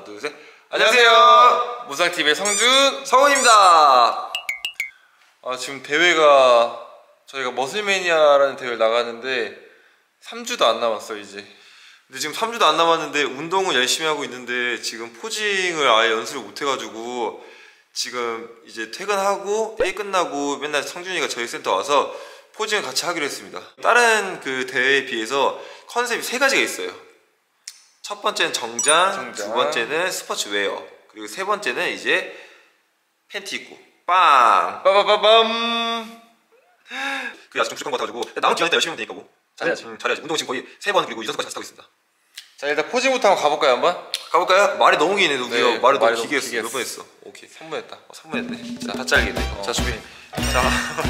둘, 셋. 안녕하세요. 무상TV의 성준, 성훈입니다. 지금 대회가 저희가 머슬매니아라는 대회를 나가는데 3주도 안 남았어요 이제. 근데 지금 3주도 안 남았는데 운동은 열심히 하고 있는데 지금 포징을 아예 연습을 못 해가지고 지금 이제 퇴근하고 회의 끝나고 맨날 성준이가 저희 센터 와서 포징을 같이 하기로 했습니다. 다른 그 대회에 비해서 컨셉이 3가지가 있어요. 첫 번째는 정장, 두 번째는 스포츠웨어, 그리고 세 번째는 이제 팬티 입고 빵! 빠바바밤. 그게 아직 좀 부족한 것 같아가지고 남은 기간 때 열심히 하면 되니까 뭐 잘해야지. 잘해야지. 운동 지금 거의 3번 그리고 6번까지 하고 있습니다. 자, 일단 포징부터 한번 가볼까요 한번? 가볼까요? 말이 너무 기네. 너무 길어. 말이 너무 길게 했어. 길게 몇 번 했어? 오케이. 3분 했다. 3분 했네. 자, 다 잘리겠네. 자, 준비. 자.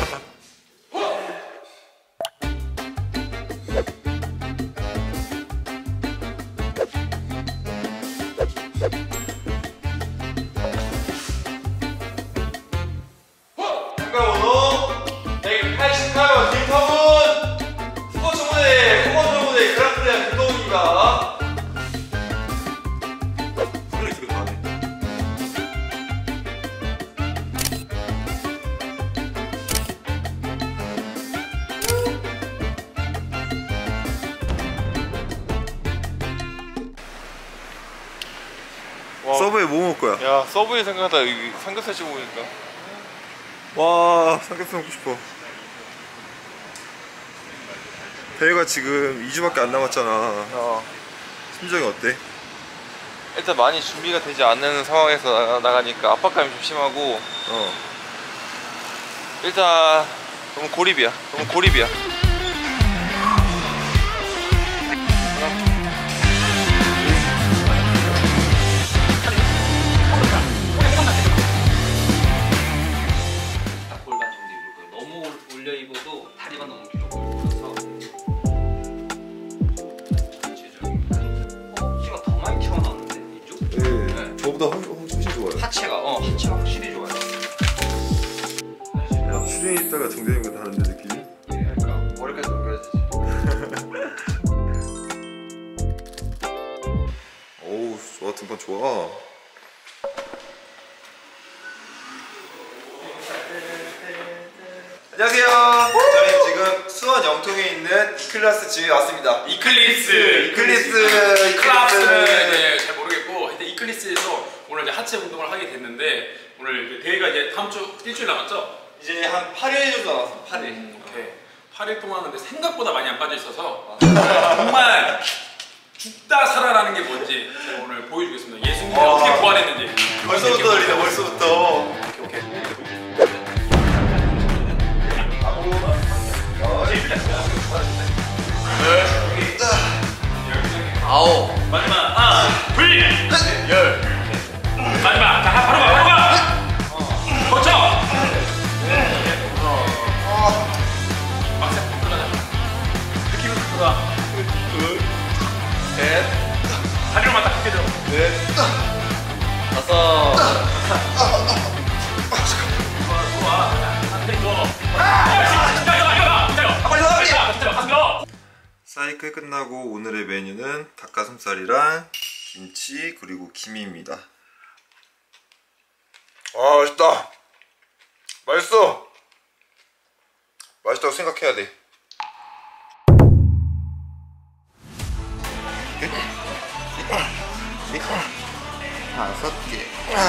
국가번호 188 김성훈 스포츠 무대 코건조 무대 그랑프리 김동훈입니다. 소리 지금 나네. 서브에 뭐 먹을 거야? 야, 서브웨이 생각하다 여기 삼겹살 집 오니까. 와, 삼겹살 먹고 싶어. 대회가 지금 2주밖에 안 남았잖아. 심정이 어때? 일단 많이 준비가 되지 않는 상황에서 나가니까 압박감이 좀 심하고 일단 너무 고립이야. 골반 정도 입을 거예요. 너무 올려 입어도 다리가 너무 길어 보여서 허벅지가 더 많이 튀어나오는데 이쪽? 네, 저보다 훨씬 좋아요. 하체가 확실히 좋아요. 야, 수준이 있다가 정대님과 다른데 느낌이? 그러니까 머리까지 넘겨야지. 어우, 좋아, 등판 좋아. 안녕하세요. 저희 지금 수원 영통에 있는 이클라스 집에 왔습니다. 이클립스는 잘 모르겠고 하여튼 이클립스에서 오늘 이제 하체 운동을 하게 됐는데 오늘 이제 대회가 이제 다음 주 일주일 남았죠? 이제 한 8일 정도 남았어. 8일. 오케이. 8일 동안 근데 생각보다 많이 안 빠져 있어서 정말 죽다 살아라는 게 뭔지 제가 오늘 보여주겠습니다. 예수님이 어떻게 부활했는지. 벌써부터 들리네, 벌써부터. 오케이. 아홉. 마지막 하나, 둘, 열. 마지막 자 바로 가. 거쳐. 막상 들어가자. 느낌이 들어가. 둘, 셋. 다리로만 딱 크게 들어. 넷. 다섯. 사이클 끝나고 오늘의 메뉴는 닭가슴살이랑 김치 그리고 김입니다. 아, 맛있다. 맛있어. 맛있다고 생각해야 돼. 다섯 개.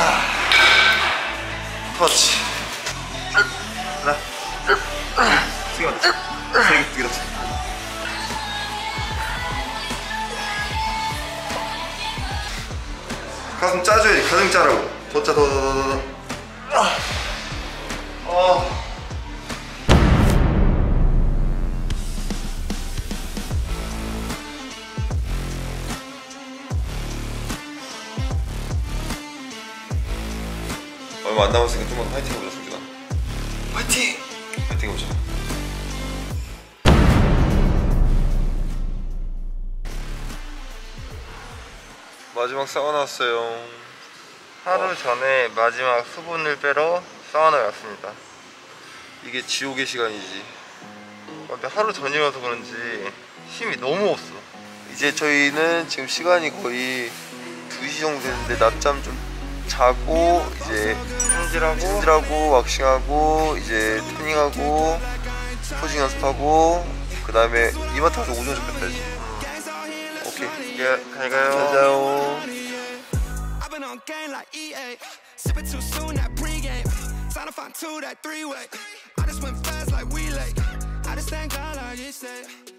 터치. 하나. 세 개 맞지? 세 개 맞지? 가슴 짜줘야지. 가슴 짜라고. 더 짜, 더. 얼마 안 남았으니까 좀만 화이팅 해보자, 성준아. 화이팅! 화이팅 해보자. 마지막 사우나 왔어요. 하루 전에 마지막 수분을 빼러 사우나에 왔습니다. 이게 지옥의 시간이지. 근데 하루 전이라서 그런지 힘이 너무 없어. 이제 저희는 지금 시간이 거의 2시 정도 됐는데 낮잠 좀 자고 이제 손질하고 왁싱하고 이제 태닝하고 포징 연습하고 그 다음에 이마트 가서 오징어 좀 뺐다지. 오케이. 잘 가요. 잘 자요. I've been on game like EA. Sipping too soon, that pregame. Time to find two, that three-way. I just went fast like we late. I just thank God like he said.